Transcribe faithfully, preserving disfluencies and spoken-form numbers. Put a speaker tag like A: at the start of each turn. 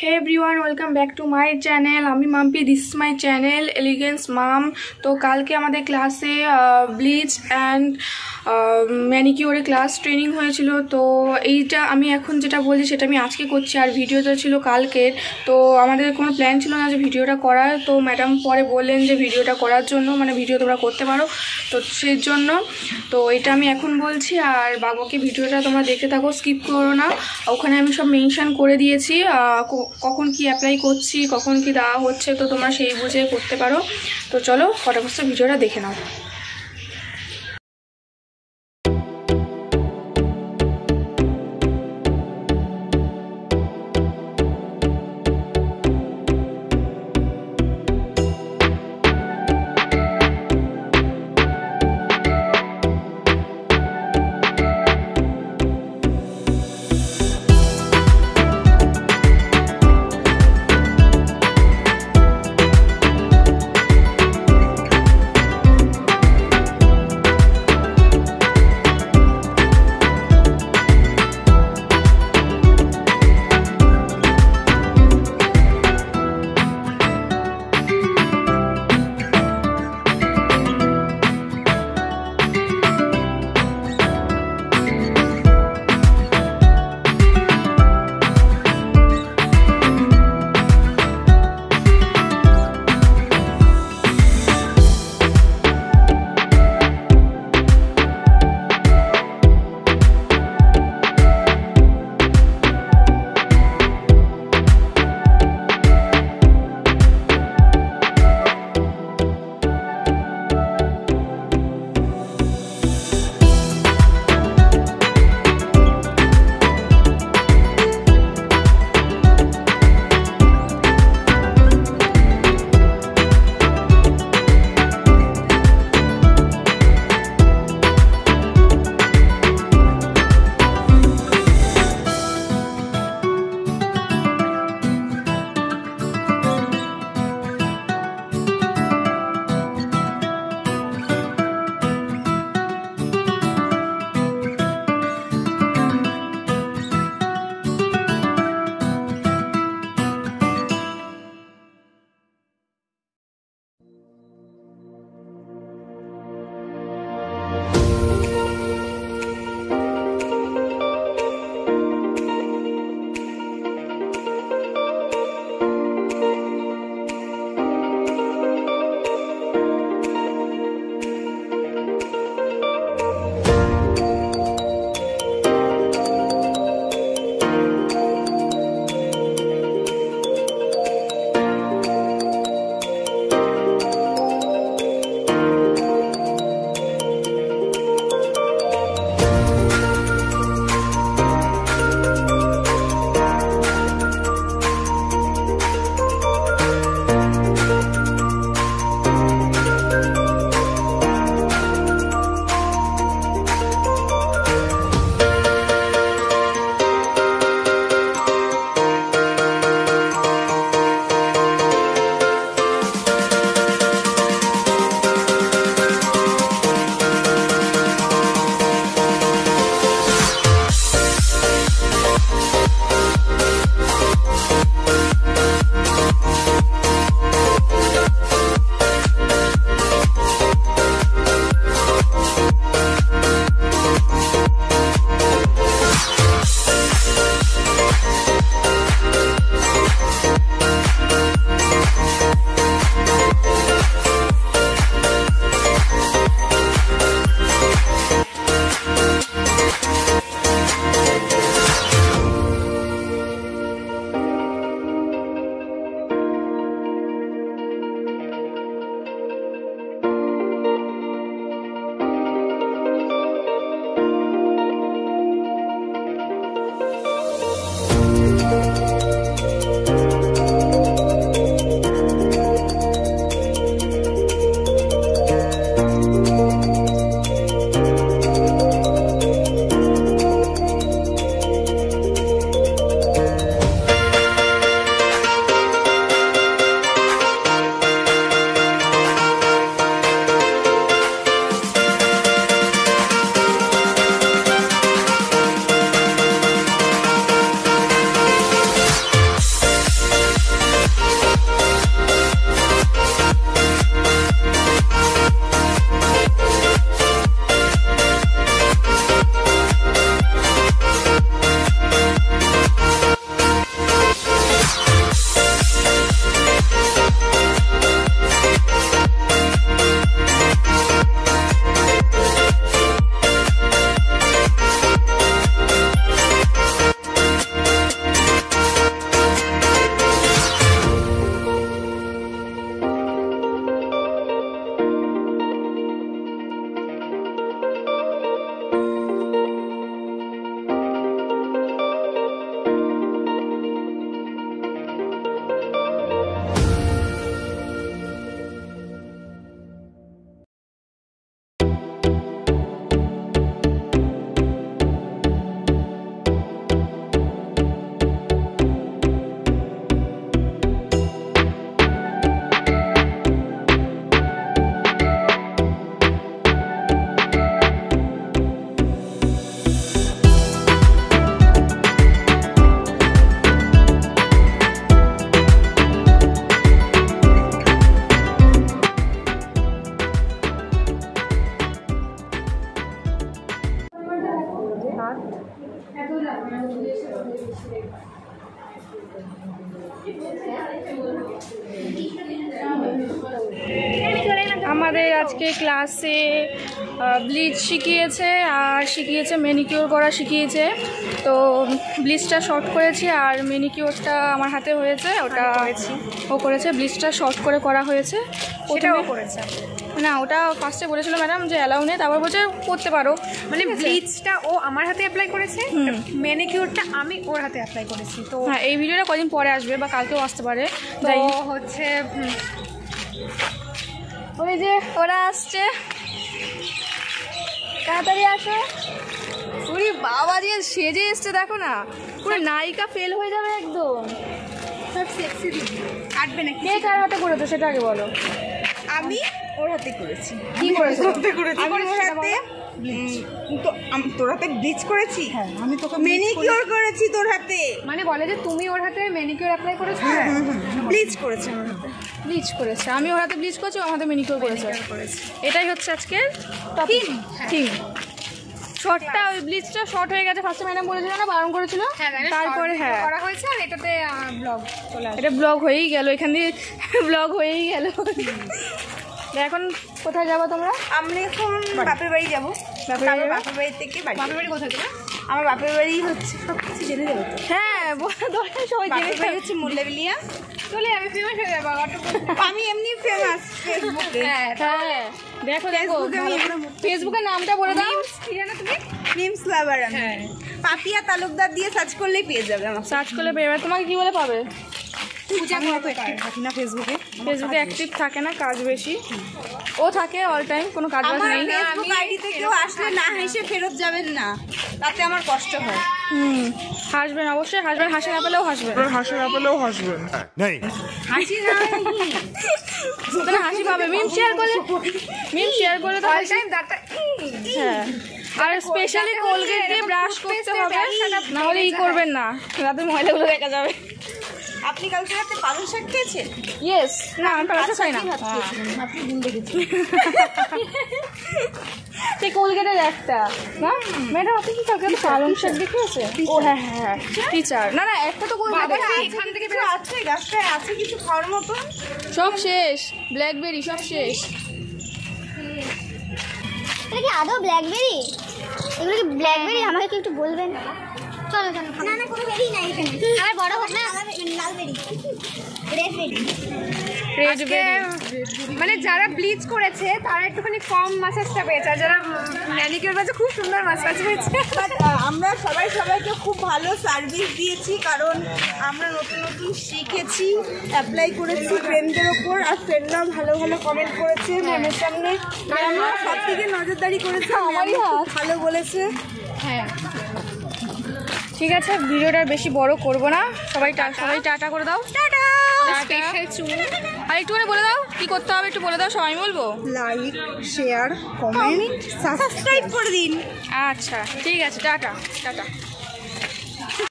A: Hey everyone, welcome back to my channel. আমি Mampi, this is my channel Elegance Mom. তো কালকে আমাদের ক্লাসে ব্লিচ অ্যান্ড ম্যানিকিউরে ক্লাস ট্রেনিং হয়েছিল। তো এইটা আমি এখন যেটা বলছি সেটা আমি আজকে করছি, আর ভিডিওটা ছিল কালকের। তো আমাদের কোনো প্ল্যান ছিল না যে ভিডিওটা করার, তো ম্যাডাম পরে বললেন যে ভিডিওটা করার জন্য, মানে ভিডিও তোমরা করতে পারো, তো সেই জন্য তো এটা আমি এখন বলছি। আর বাবাকে ভিডিওটা তোমরা দেখতে থাকো, স্কিপ করো না। ওখানে আমি সব মেনশন করে দিয়েছি কখন কি অ্যাপ্লাই করছি, কখন কি দেওয়া হচ্ছে, তো তোমরা সেই বুঝে করতে পারো। তো চলো ফটাফট ভিডিওটা দেখে নাও। আমাদের আজকে ক্লাসে ব্লিচ শিখিয়েছে আর শিখিয়েছে ম্যানিকিউর করা শিখিয়েছে। তো ব্লিচটা শর্ট করেছি আর ম্যানিকিউরটা আমার হাতে হয়েছে, ওটা ও করেছে। ব্লিচটা শর্ট করে করা হয়েছে, ওটাও করেছে না। ওটা ফার্স্টে বলেছিল ম্যাডাম যে অ্যালাউ নেই, তারপর বলছে করতে পারো। মানে ব্লিচটা ও আমার হাতে অ্যাপ্লাই করেছে, ম্যানিকিউরটা আমি ওর হাতে অ্যাপ্লাই করেছি। তো হ্যাঁ, এই ভিডিওটা কদিন পরে আসবে বা কালকেও আসতে পারে। তো হচ্ছে ওই যে ওরা আসছে, তাড়াতাড়ি আসো। ওরে বাবা যে সেজে এসছে দেখো না, পুরো নায়িকা ফেল হয়ে যাবে একদম। সব সেক্সি দিদি কাটবে না। কে কার হাতে করেছো সেটা আগে বলো।
B: আমি ওর হাতে করেছি।
A: কি করেছো?
B: আমি ওর হাতে তো তোর হাতে ব্লিচ করেছি। হ্যাঁ, আমি তোকে ম্যানিকিউর করেছি তোর হাতে।
A: মানে বলে যে তুমি ওর হাতে ম্যানিকিউর অ্যাপ্লাই করেছো?
B: হ্যাঁ, ব্লিচ করেছে আমার হাতে।
A: ব্লিচ করেছে, আমি ওর হাতে ব্লিচ করেছি, আমার হাতে ম্যানিকিউর করেছে। এটাই হচ্ছে আজকের টপিক। থিম শর্টটা, ওই ব্লিচটা শর্ট হয়ে গেছে। ফার্স্টে ম্যাডাম বলেছিল না, বারণ করেছিল, তারপরে হ্যাঁ করা হয়েছে। আর এটাতে ব্লগ চলে আসে, এটা ব্লগ হয়েই গেল, এখান দিয়ে ব্লগ হয়েই গেল। এখন কোথায় যাবো তোমরা?
B: আমরা এখন বাপের বাড়ি যাবো। বাপের বাড়ি থেকে বাপের বাড়ি কোথায় যাবে? আমার বাপের বাড়ি হচ্ছে সব কিছু জেনে যাবো তো।
A: হ্যাঁ, সবাই জেনে যাবে। হচ্ছে
B: মুল্লাবিলিয়া।
A: চলে যাবে, ফেমাস হয়ে যাবে।
B: আমি এমনি ফেমাস ফেসবুকে।
A: হ্যাঁ, দেখো দেখো ফেসবুকের নামটা বলে দাও। কি জানো তুমি?
B: Memes lover. হ্যাঁ, পাপিয়া তালুকদার দিয়ে সার্চ করলেই পেয়ে যাবে। আমার
A: সার্চ করলে পেয়ে যাবে। তোমাকে কি বলে পাবে?
B: না ফেসবুকে
A: ফেসবুকে অ্যাক্টিভ থাকে না, কাজ বেশি। ও থাকে অল টাইম, কোনো কাজ বাজ নেই।
B: ফেসবুক আইডিতে কেউ আসলে না হেসে ফেরত যাবেন না, তাতে আমার কষ্ট হয়।
A: হুম, হাসবেন অবশ্যই, হাসবেন। হাসি না পেলেও হাসবেন,
C: হাসি না পেলেও হাসবেন। নেই
B: হাসি না
A: হাসি পাবে। মিম শেয়ার করলে, মিম শেয়ার করলে তো অল টাইম দাঁতটা। হ্যাঁ, আর স্পেশালি কোলগেট দিয়ে ব্রাশ করতে হবে, না হলে ই করবেন না, রাতে ময়লাগুলো দেখা যাবে।
B: আপনি কালকে রাতে পালং শাক খেয়েছেন?
A: ইয়েস। না, আমি পালং শাক খাই না।
B: আপনি ভুল দেখেছেন।
A: সেই কোলগেটের একটা না ম্যাডাম, আপনি কি কালকে পালং শাক দেখিয়েছে? ও হ্যাঁ হ্যাঁ, টিচার। না না, একটা তো কোলগেট
B: এখান থেকে আছে, গাছটায় আছে কিছু খাওয়ার মতো।
A: সব শেষ, ব্ল্যাকবেরি সব শেষ।
D: এটা কি আদৌ ব্ল্যাকবেরি? এগুলো কি ব্ল্যাকবেরি? আমাকে কি একটু বলবেন? চলো চলো। না না, কোনো বেরি নাই এখানে। আমার বড় হোক না, লাল বেরি, রেড বেরি।
A: রেড বেরি
E: মানে যারা ব্লিচ করেছে তারা একটুখানি কম মাসাজটা পেয়েছে, আর যারা ম্যানিকিউর করেছে খুব সুন্দর মাসাজ পেয়েছে।
B: আমরা সবাই সবাইকে খুব ভালো সার্ভিস দিয়েছি, কারণ আমরা নতুন নতুন শিখেছি, অ্যাপ্লাই করেছি ফ্রেন্ডদের ওপর, আর ফ্রেন্ডরাও ভালো ভালো কমেন্ট করেছে ম্যামের সামনে। ম্যামরা সব থেকে নজরদারি করেছে, আমারই ভালো বলেছে।
A: হ্যাঁ, ঠিক আছে, ভিডিওটা বেশি বড় করব না। সবাই সবাই টাটা করে দাও। টাটা। আর একটুখানি বলে দাও কি করতে হবে, একটু বলে দাও। সবাই বলবো
B: লাইক, শেয়ার, কমেন্ট, সাবস্ক্রাইব করে দিন।
A: আচ্ছা, ঠিক আছে, টাটা টাটা।